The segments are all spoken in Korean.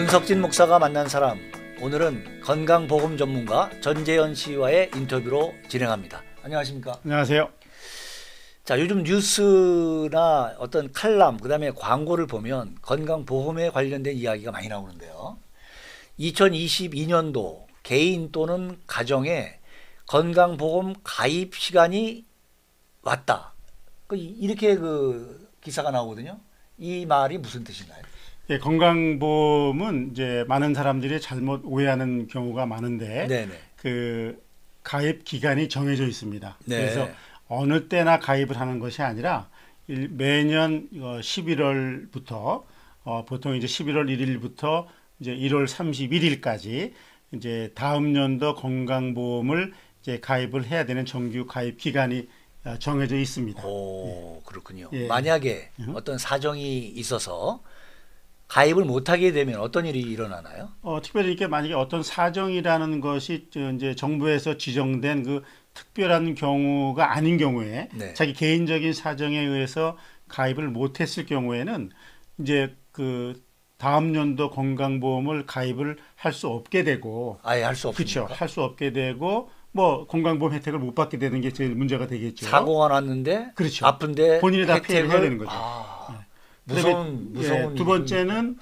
윤석진 목사가 만난 사람, 오늘은 건강보험 전문가 전재현 씨와의 인터뷰로 진행합니다. 안녕하십니까? 안녕하세요. 자, 요즘 뉴스나 어떤 칼럼, 그다음에 광고를 보면 건강보험에 관련된 이야기가 많이 나오는데요. 2022년도 개인 또는 가정에 건강보험 가입 시간이 왔다. 이렇게 기사가 나오거든요. 이 말이 무슨 뜻인가요? 예, 건강보험은 이제 많은 사람들이 잘못 오해하는 경우가 많은데, 네네. 그 가입 기간이 정해져 있습니다. 네. 그래서 어느 때나 가입을 하는 것이 아니라 매년 11월부터 보통 이제 11월 1일부터 이제 1월 31일까지 이제 다음 년도 건강보험을 이제 가입을 해야 되는 정규 가입 기간이 정해져 있습니다. 오, 그렇군요. 예. 만약에 어떤 사정이 있어서 가입을 못하게 되면 어떤 일이 일어나나요? 특별히 이렇게 만약에 어떤 사정이라는 것이 이제 정부에서 지정된 그 특별한 경우가 아닌 경우에 네. 자기 개인적인 사정에 의해서 가입을 못했을 경우에는 이제 그 다음 연도 건강보험을 가입을 할 수 없게 되고, 아예 할 수 없습니까? 그렇죠. 할 수 없게 되고 뭐 건강보험 혜택을 못 받게 되는 게 제일 문제가 되겠죠. 사고가 났는데 그렇죠. 아픈데 본인이 다 피해를 해야 되는 거죠. 무서운 두 번째는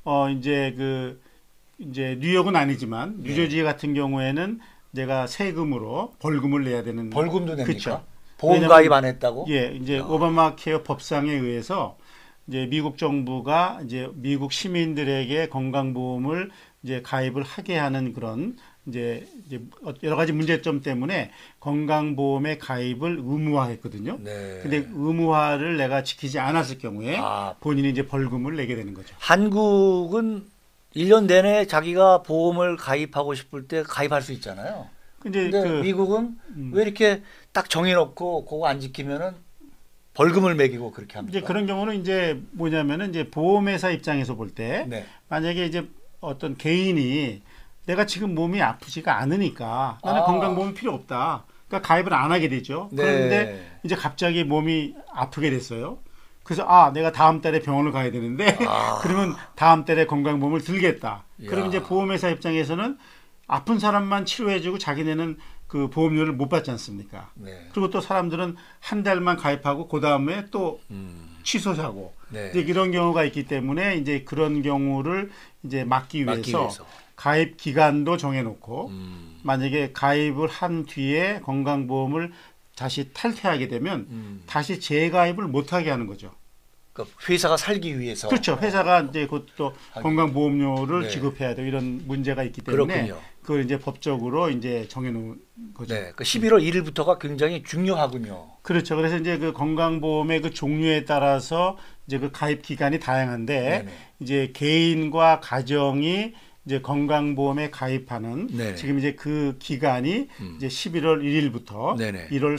이제 뉴욕은 아니지만 뉴저지 같은 경우에는 내가 세금으로 벌금을 내야 되는. 벌금도 냅니까? 그렇죠. 보험 가입 안 했다고? 예, 이제 오바마 케어 법상에 의해서 이제 미국 정부가 이제 미국 시민들에게 건강보험을 이제 가입을 하게 하는 그런 이제 여러 가지 문제점 때문에 건강보험의 가입을 의무화했거든요. 네. 근데 의무화를 내가 지키지 않았을 경우에 본인이 이제 벌금을 내게 되는 거죠. 한국은 1년 내내 자기가 보험을 가입하고 싶을 때 가입할 수 있잖아요. 근데 미국은 왜 이렇게 딱 정해놓고 그거 안 지키면은 벌금을 매기고 그렇게 합니까? 이제 그런 경우는 이제 뭐냐면은 이제 보험회사 입장에서 볼 때 네. 만약에 이제 어떤 개인이 내가 지금 몸이 아프지가 않으니까 나는 건강보험 필요 없다. 그러니까 가입을 안 하게 되죠. 네. 그런데 이제 갑자기 몸이 아프게 됐어요. 그래서 내가 다음 달에 병원을 가야 되는데 그러면 다음 달에 건강보험을 들겠다. 그러면 이제 보험회사 입장에서는 아픈 사람만 치료해주고 자기네는 그 보험료를 못 받지 않습니까? 네. 그리고 또 사람들은 한 달만 가입하고 그 다음에 또 취소하고 네. 이제 이런 경우가 있기 때문에 이제 그런 경우를 이제 막기 위해서 가입 기간도 정해놓고 만약에 가입을 한 뒤에 건강보험을 다시 탈퇴하게 되면 다시 재가입을 못하게 하는 거죠. 그러니까 회사가 살기 위해서. 그렇죠. 회사가 이제 그것도 건강보험료를 지급해야 되고 이런 문제가 있기 때문에 그렇군요. 그걸 이제 법적으로 이제 정해놓은 거죠. 네, 그 11월 1일부터가 굉장히 중요하군요. 그렇죠. 그래서 이제 그 건강보험의 그 종류에 따라서 이제 그 가입 기간이 다양한데 네네. 이제 개인과 가정이 이제 건강보험에 가입하는 네네. 지금 이제 그 기간이 이제 11월 1일부터 네네. 1월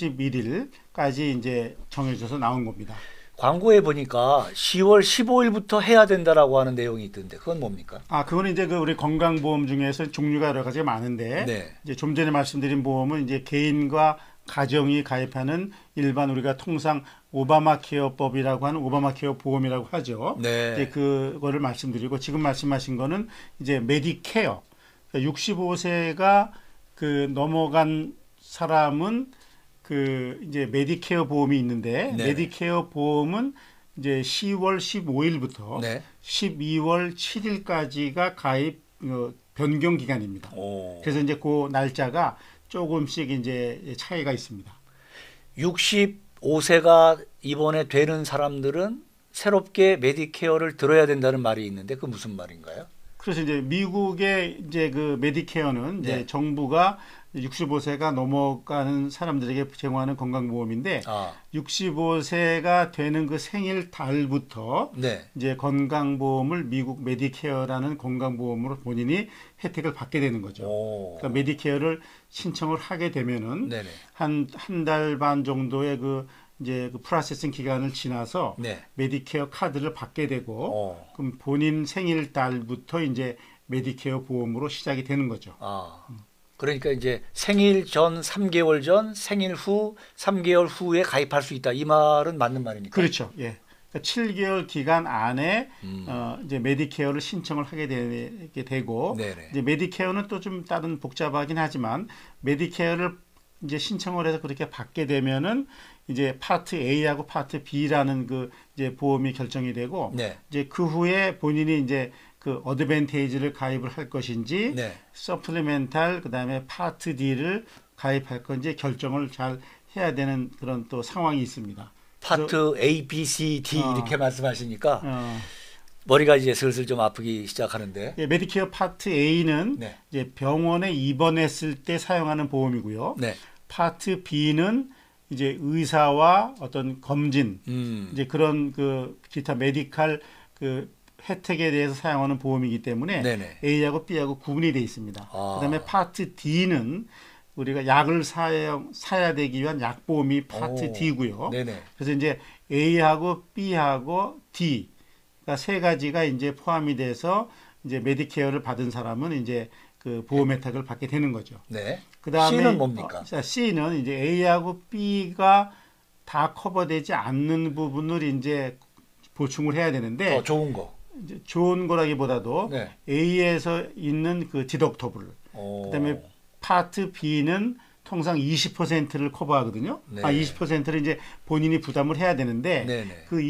31일까지 이제 정해져서 나온 겁니다. 광고에 보니까 10월 15일부터 해야 된다라고 하는 내용이 있던데 그건 뭡니까? 그거는 이제 그 우리 건강보험 중에서 종류가 여러 가지가 많은데 네. 이제 좀 전에 말씀드린 보험은 이제 개인과 가정이 가입하는 일반 우리가 통상 오바마 케어법이라고 하는 오바마 케어 보험이라고 하죠. 네. 이제 그거를 말씀드리고 지금 말씀하신 거는 이제 메디케어. 그러니까 65세가 그 넘어간 사람은 그 이제 메디케어 보험이 있는데 네. 메디케어 보험은 이제 10월 15일부터 네. 12월 7일까지가 가입 변경 기간입니다. 그래서 이제 그 날짜가 조금씩 이제 차이가 있습니다. 65세가 이번에 되는 사람들은 새롭게 메디케어를 들어야 된다는 말이 있는데 그 무슨 말인가요? 그래서 이제 미국의 이제 그 메디케어는 이제 정부가 65세가 넘어가는 사람들에게 제공하는 건강보험인데 65세가 되는 그 생일 달부터 이제 건강보험을 미국 메디케어라는 건강보험으로 본인이 혜택을 받게 되는 거죠. 그러니까 메디케어를 신청을 하게 되면은 한 달 반 정도의 이제 그 프로세싱 기간을 지나서 메디케어 카드를 받게 되고 그럼 본인 생일 달부터 이제 메디케어 보험으로 시작이 되는 거죠. 그러니까 이제 생일 전 3개월 전, 생일 후 3개월 후에 가입할 수 있다. 이 말은 맞는 말입니까? 그렇죠. 예. 그러니까 7개월 기간 안에 이제 메디케어를 신청을 하게 되고 네네. 이제 메디케어는 또 좀 다른 복잡하긴 하지만 메디케어를 이제 신청을 해서 그렇게 받게 되면은 이제 파트 A하고 파트 B라는 그 이제 보험이 결정이 되고 네. 이제 그 후에 본인이 이제 그 어드밴테이지를 가입을 할 것인지 네. 서플리멘탈 그다음에 파트 D를 가입할 건지 결정을 잘 해야 되는 그런 또 상황이 있습니다. 파트 A, B, C, D 이렇게 말씀하시니까 머리가 이제 슬슬 좀 아프기 시작하는데. 예, 메디케어 파트 A는 네. 이제 병원에 입원했을 때 사용하는 보험이고요. 네. 파트 B는 이제 의사와 어떤 검진, 이제 그런 그 기타 메디칼 그 혜택에 대해서 사용하는 보험이기 때문에 네네. A하고 B하고 구분이 되어 있습니다. 그다음에 파트 D는 우리가 약을 사야 되기 위한 약보험이 파트 D고요. 네네. 그래서 이제 A하고 B하고 D, 그러니까 세 가지가 이제 포함이 돼서 이제 메디케어를 받은 사람은 이제 그 보험 혜택을 받게 되는 거죠. 네. 그다음에 C는 뭡니까? C는 이제 A하고 B가 다 커버되지 않는 부분을 이제 보충을 해야 되는데 더 좋은 거. 이제 좋은 거라기보다도 네. A에서 있는 그 디덕터블, 그다음에 파트 B는 통상 20%를 커버하거든요. 네. 20%를 이제 본인이 부담을 해야 되는데 네네. 그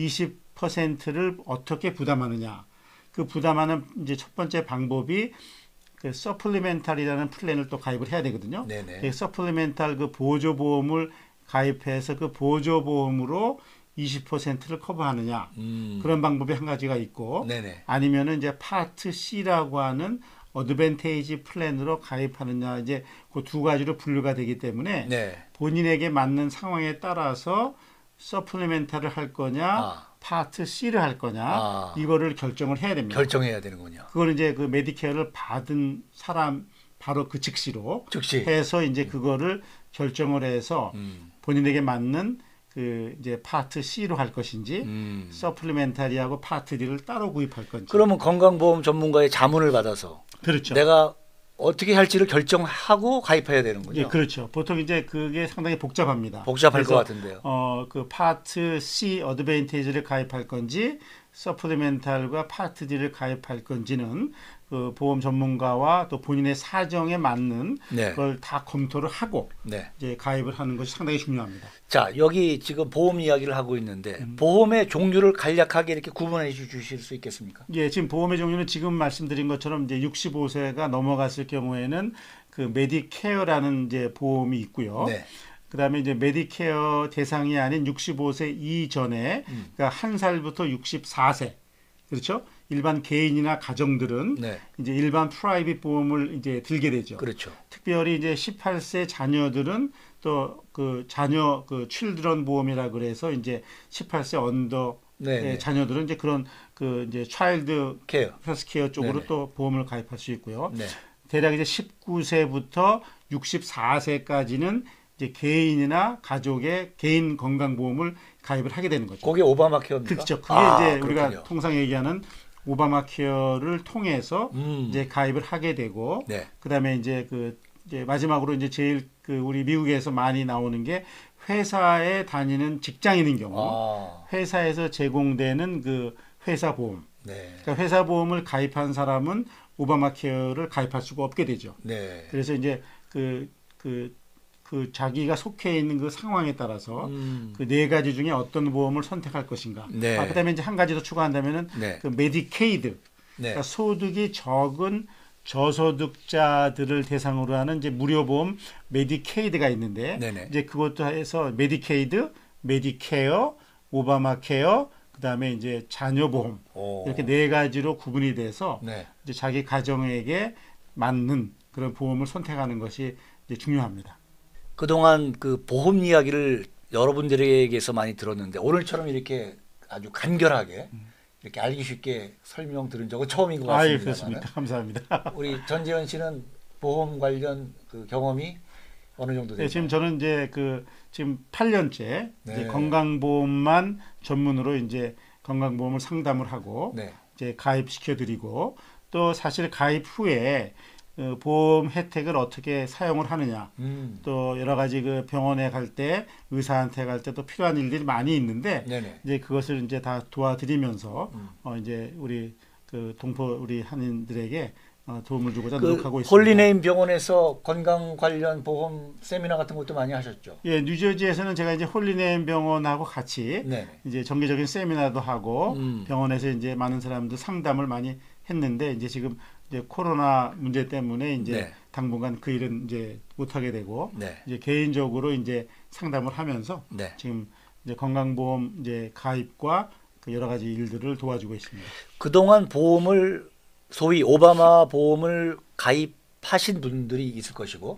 20%를 어떻게 부담하느냐? 그 부담하는 이제 첫 번째 방법이 그 서플리멘탈이라는 플랜을 또 가입을 해야 되거든요. 네네. 그 서플리멘탈 그 보조보험을 가입해서 그 보조보험으로 20%를 커버하느냐 그런 방법이 한 가지가 있고 네네. 아니면은 이제 파트 C라고 하는 어드밴테이지 플랜으로 가입하느냐 이제 그 두 가지로 분류가 되기 때문에 네. 본인에게 맞는 상황에 따라서 서플리멘탈을 할 거냐 파트 C를 할 거냐 이거를 결정을 해야 됩니다. 결정해야 되는군요. 그걸 이제 그 메디케어를 받은 사람 바로 그 즉시로 해서 이제 그거를 결정을 해서 본인에게 맞는 그 이제 파트 C로 할 것인지 서플리멘탈리하고 파트 D를 따로 구입할 건지. 그러면 건강보험 전문가의 자문을 받아서 그렇죠. 내가 어떻게 할지를 결정하고 가입해야 되는군요. 예, 그렇죠. 보통 이제 그게 상당히 복잡합니다. 복잡할 것 같은데요. 그 파트 C 어드밴티지를 가입할 건지 서플리멘탈과 파트 D를 가입할 건지는 그 보험 전문가와 또 본인의 사정에 맞는 그걸 다 검토를 하고 이제 가입을 하는 것이 상당히 중요합니다. 자, 여기 지금 보험 이야기를 하고 있는데 보험의 종류를 간략하게 이렇게 구분해 주실 수 있겠습니까? 예, 지금 보험의 종류는 지금 말씀드린 것처럼 이제 65세가 넘어갔을 경우에는 그 메디케어라는 이제 보험이 있고요. 그다음에 이제 메디케어 대상이 아닌 65세 이전에 그러니까 1살부터 64세 그렇죠? 일반 개인이나 가정들은 이제 일반 프라이빗 보험을 이제 들게 되죠. 그렇죠. 특별히 이제 18세 자녀들은 또 그 자녀 그 칠드런 보험이라 그래서 이제 18세 언더 자녀들은 이제 그런 그 이제 차일드 헬스케어 쪽으로 또 보험을 가입할 수 있고요. 대략 이제 19세부터 64세까지는 이제 개인이나 가족의 개인 건강보험을 가입을 하게 되는 거죠. 그게 오바마 케어입니까? 그렇죠. 그게 이제 우리가 그렇군요. 통상 얘기하는 오바마 케어를 통해서 이제 가입을 하게 되고 그다음에 이제 그 이제 마지막으로 이제 제일 그 우리 미국에서 많이 나오는 게 회사에 다니는 직장인인 경우 회사에서 제공되는 그 회사 보험. 그러니까 회사 보험을 가입한 사람은 오바마 케어를 가입할 수가 없게 되죠. 그래서 이제 그 자기가 속해 있는 그 상황에 따라서 그 네 가지 중에 어떤 보험을 선택할 것인가. 그다음에 이제 한 가지 더 추가한다면은 그 메디케이드, 그러니까 소득이 적은 저소득자들을 대상으로 하는 이제 무료 보험 메디케이드가 있는데 이제 그것도 해서 메디케이드, 메디케어, 오바마 케어, 그다음에 이제 자녀 보험 이렇게 네 가지로 구분이 돼서 이제 자기 가정에게 맞는 그런 보험을 선택하는 것이 이제 중요합니다. 그동안 그 보험 이야기를 여러분들에게서 많이 들었는데 오늘처럼 이렇게 아주 간결하게 이렇게 알기 쉽게 설명 들은 적은 처음인 것 같습니다. 그렇습니다. 감사합니다. 우리 전재현 씨는 보험 관련 그 경험이 어느 정도 되나요? 지금 저는 이제 그 지금 8년째 이제 건강보험만 전문으로 이제 건강보험을 상담을 하고 이제 가입시켜 드리고 또 사실 가입 후에 그 보험 혜택을 어떻게 사용을 하느냐, 또 여러 가지 그 병원에 갈 때 의사한테 갈 때 또 필요한 일들이 많이 있는데 네네. 이제 그것을 이제 다 도와드리면서 이제 우리 그 동포 우리 한인들에게 도움을 주고자 노력하고 있습니다. 홀리네임 병원에서 건강 관련 보험 세미나 같은 것도 많이 하셨죠? 예, 뉴저지에서는 제가 이제 홀리네임 병원하고 같이 네네. 이제 정기적인 세미나도 하고 병원에서 이제 많은 사람들 상담을 많이 했는데 이제 지금 이제 코로나 문제 때문에 이제 네. 당분간 그 일은 이제 못 하게 되고 네. 이제 개인적으로 이제 상담을 하면서 네. 지금 이제 건강보험 이제 가입과 그 여러 가지 일들을 도와주고 있습니다. 그동안 보험을 소위 오바마 보험을 가입하신 분들이 있을 것이고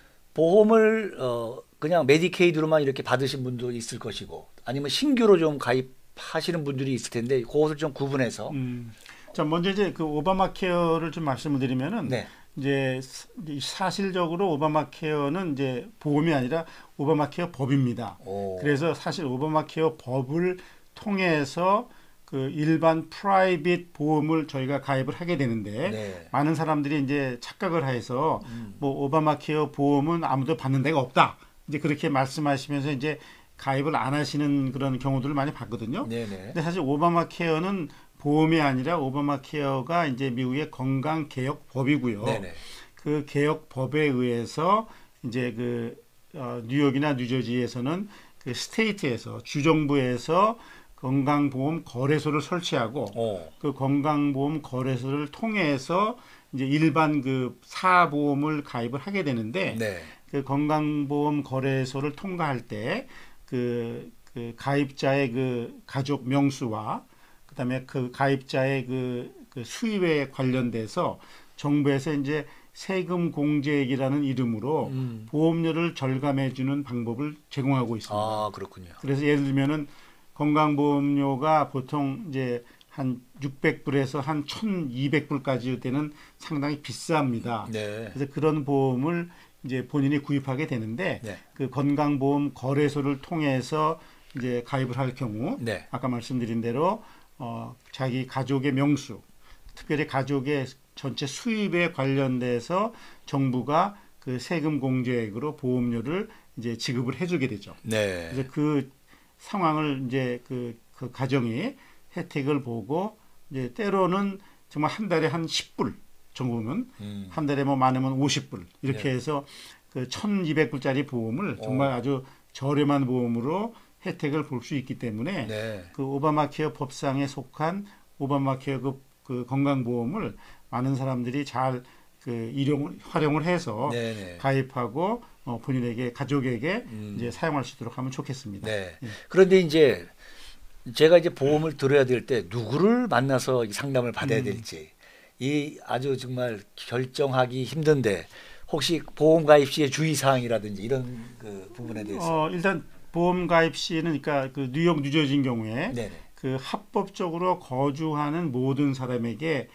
보험을 그냥 메디케이드로만 이렇게 받으신 분도 있을 것이고 아니면 신규로 좀 가입하시는 분들이 있을 텐데 그것을 좀 구분해서 자, 먼저 이제 그 오바마 케어를 좀 말씀을 드리면은 네. 이제 사실적으로 오바마 케어는 이제 보험이 아니라 오바마 케어 법입니다. 그래서 사실 오바마 케어 법을 통해서 그 일반 프라이빗 보험을 저희가 가입을 하게 되는데 네. 많은 사람들이 이제 착각을 해서 뭐 오바마 케어 보험은 아무도 받는 데가 없다. 이제 그렇게 말씀하시면서 이제 가입을 안 하시는 그런 경우들을 많이 봤거든요. 네네. 근데 사실 오바마 케어는 보험이 아니라 오바마 케어가 이제 미국의 건강 개혁 법이고요. 네네. 그 개혁 법에 의해서 이제 그 뉴욕이나 뉴저지에서는 그 스테이트에서 주정부에서 건강보험 거래소를 설치하고 그 건강보험 거래소를 통해서 이제 일반 그 사보험을 가입을 하게 되는데 네. 그 건강보험 거래소를 통과할 때 그 가입자의 그 가족 명수와 그다음에 그 가입자의 그 수입에 관련돼서 정부에서 이제 세금 공제액이라는 이름으로 보험료를 절감해주는 방법을 제공하고 있습니다. 아, 그렇군요. 그래서 예를 들면은 건강보험료가 보통 이제 한 600불에서 한 1200불까지 되는 상당히 비쌉니다. 네. 그래서 그런 보험을 이제 본인이 구입하게 되는데 네. 그 건강보험 거래소를 통해서 이제 가입을 할 경우 네. 아까 말씀드린 대로 자기 가족의 명수, 특별히 가족의 전체 수입에 관련돼서 정부가 그 세금 공제액으로 보험료를 이제 지급을 해주게 되죠. 네. 그래서 그 상황을 이제 그 가정이 혜택을 보고 이제 때로는 정말 한 달에 한 10불 정도면 한 달에 뭐 많으면 50불 이렇게 해서 그 1200불짜리 보험을 정말 아주 저렴한 보험으로 혜택을 볼 수 있기 때문에 네. 그 오바마 케어 법상에 속한 오바마 케어 그 건강보험을 많은 사람들이 잘 그 활용을 해서 네네. 가입하고 본인에게 가족에게 이제 사용할 수 있도록 하면 좋겠습니다. 네. 그런데 이제 제가 이제 보험을 들어야 될 때 누구를 만나서 상담을 받아야 될지 이 아주 정말 결정하기 힘든데 혹시 보험 가입 시의 주의 사항이라든지 이런 그 부분에 대해서 일단 보험 가입 시에는 그러니까 그 뉴욕 뉴저지인 경우에 네네. 그 합법적으로 거주하는 모든 사람에게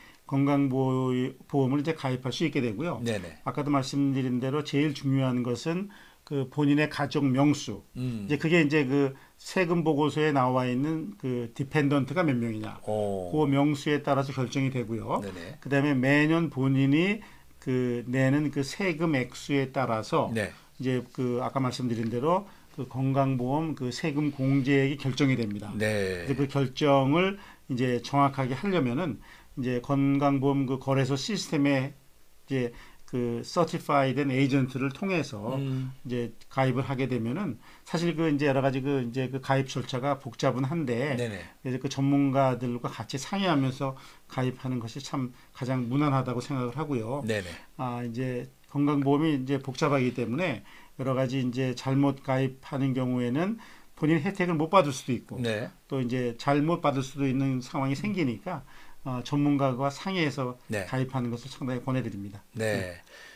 건강보험을 이제 가입할 수 있게 되고요. 네네. 아까도 말씀드린 대로 제일 중요한 것은 그 본인의 가족 명수. 이제 그게 이제 그 세금 보고서에 나와 있는 그 디펜던트가 몇 명이냐. 그 명수에 따라서 결정이 되고요. 네네. 그다음에 매년 본인이 그 내는 그 세금 액수에 따라서 네. 이제 그 아까 말씀드린 대로 그 건강보험 그 세금 공제액이 결정이 됩니다. 네. 그래서 그 결정을 이제 정확하게 하려면은 이제 건강보험 그 거래소 시스템에 이제 그 서티파이된 에이전트를 통해서 이제 가입을 하게 되면은 사실 그 이제 여러 가지 그 이제 그 가입 절차가 복잡은 한데 네네. 그래서 그 전문가들과 같이 상의하면서 가입하는 것이 참 가장 무난하다고 생각을 하고요. 네네. 이제 건강보험이 이제 복잡하기 때문에 여러 가지 이제 잘못 가입하는 경우에는 본인 혜택을 못 받을 수도 있고 네. 또 이제 잘못 받을 수도 있는 상황이 생기니까 전문가와 상의해서 네. 가입하는 것을 상당히 권해드립니다. 네.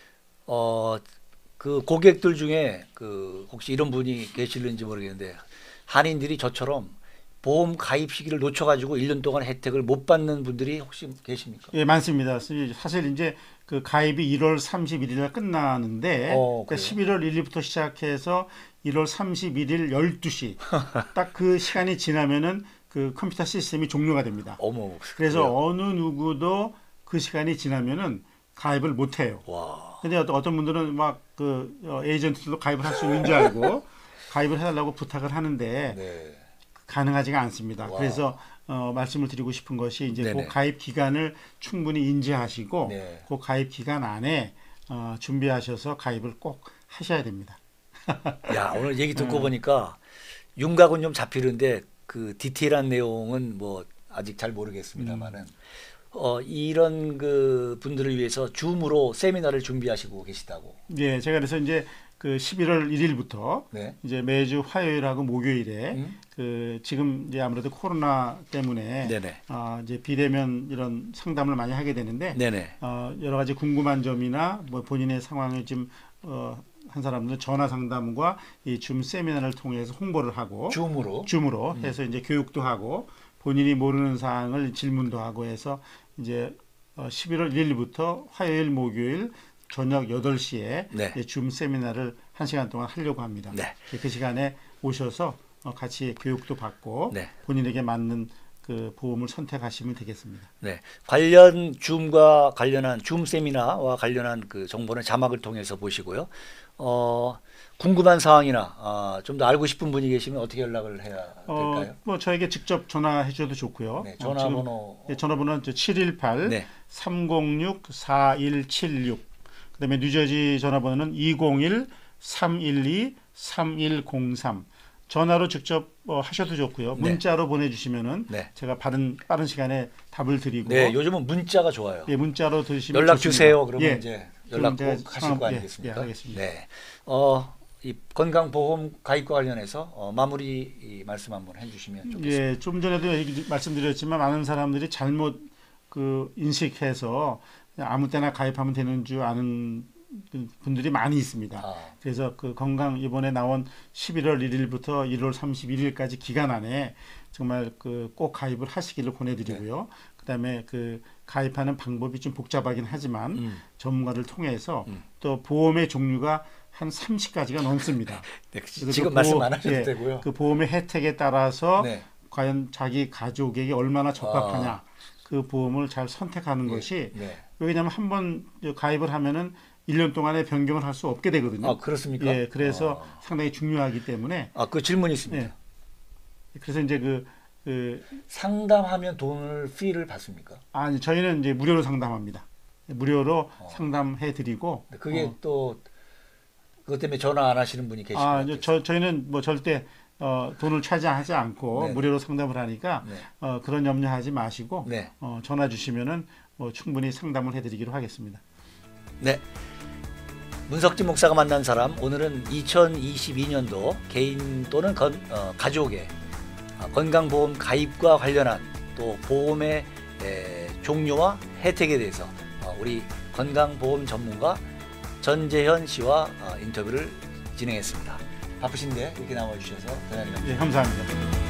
그 고객들 중에 그 혹시 이런 분이 계실는지 모르겠는데 한인들이 저처럼 보험 가입 시기를 놓쳐가지고 1년 동안 혜택을 못 받는 분들이 혹시 계십니까? 예, 많습니다. 사실 이제 그 가입이 1월 31일 날 끝나는데 그러니까 11월 1일부터 시작해서 1월 31일 12시 딱 그 시간이 지나면은 그 컴퓨터 시스템이 종료가 됩니다. 어머. 그래서 그래요? 어느 누구도 그 시간이 지나면은 가입을 못 해요. 와. 근데 어떤 분들은 막 그 에이전트도 가입을 할 수 있는 줄 알고 가입을 해달라고 부탁을 하는데 네. 가능하지가 않습니다. 와. 그래서 말씀을 드리고 싶은 것이 이제 네네. 그 가입 기간을 충분히 인지하시고 네. 그 가입 기간 안에 준비하셔서 가입을 꼭 하셔야 됩니다. 야, 오늘 얘기 듣고 보니까 윤곽은 좀 잡히는데 그 디테일한 내용은 뭐 아직 잘 모르겠습니다만은 이런 그 분들을 위해서 줌으로 세미나를 준비하시고 계시다고. 네, 제가 그래서 이제 그 11월 1일부터 네. 이제 매주 화요일하고 목요일에 그 지금 이제 아무래도 코로나 때문에 네네. 이제 비대면 이런 상담을 많이 하게 되는데 네네. 여러 가지 궁금한 점이나 뭐 본인의 상황을 지금 한 사람들은 전화 상담과 이 줌 세미나를 통해서 홍보를 하고 줌으로 해서 이제 교육도 하고 본인이 모르는 사항을 질문도 하고 해서 이제 11월 1일부터 화요일 목요일 저녁 8시에 네. 줌 세미나를 1시간 동안 하려고 합니다. 네. 그 시간에 오셔서 같이 교육도 받고 네. 본인에게 맞는 그 보험을 선택하시면 되겠습니다. 네. 관련 줌과 관련한 줌 세미나와 관련한 그 정보는 자막을 통해서 보시고요. 궁금한 사항이나 좀 더 알고 싶은 분이 계시면 어떻게 연락을 해야 될까요? 뭐 저에게 직접 전화해 주셔도 좋고요. 네, 전화번호 전화번호는 718 네. 306 4176. 그다음에 뉴저지 전화번호는 201 312 3103. 전화로 직접 하셔도 좋고요. 네. 문자로 보내주시면은 네. 제가 빠른 시간에 답을 드리고. 네, 요즘은 문자가 좋아요. 예, 문자로 드시면 연락 좋습니다. 주세요. 그러면 예. 이제 연락 꼭 하실 거 아니겠습니까? 예, 알겠습니다. 네. 이 건강보험 가입과 관련해서 마무리 말씀 한번 해주시면 좋겠습니다. 예, 좀 전에도 말씀드렸지만 많은 사람들이 잘못 그 인식해서 아무 때나 가입하면 되는 줄 아는 분들이 많이 있습니다. 그래서 그 건강 이번에 나온 11월 1일부터 1월 31일까지 기간 안에 정말 그 꼭 가입을 하시기를 권해드리고요. 네. 그다음에 그 가입하는 방법이 좀 복잡하긴 하지만 전문가를 통해서 또 보험의 종류가 한 30가지가 넘습니다. 네, 지금 말씀 안 하셔도 되고요. 그 보험의 혜택에 따라서 네. 과연 자기 가족에게 얼마나 적합하냐 그 보험을 잘 선택하는 것이 왜냐하면 한번 가입을 하면은 1년 동안에 변경을 할 수 없게 되거든요. 그렇습니까? 예, 그래서 상당히 중요하기 때문에. 그 질문이 있습니다. 예. 그래서 이제 그 상담하면 돈을 피를 받습니까? 아니, 저희는 이제 무료로 상담합니다. 무료로 상담해드리고. 그게 또 그것 때문에 전화 안 하시는 분이 계시죠? 저희는 뭐 절대 돈을 차지하지 않고 네. 무료로 상담을 하니까 네. 그런 염려하지 마시고 네. 전화 주시면은 뭐 충분히 상담을 해드리기로 하겠습니다. 네. 문석진 목사가 만난 사람, 오늘은 2022년도 개인 또는 가족의 건강보험 가입과 관련한 또 보험의 종류와 혜택에 대해서 우리 건강보험 전문가 전재현 씨와 인터뷰를 진행했습니다. 바쁘신데 이렇게 나와주셔서 대단히 감사합니다. 네, 감사합니다.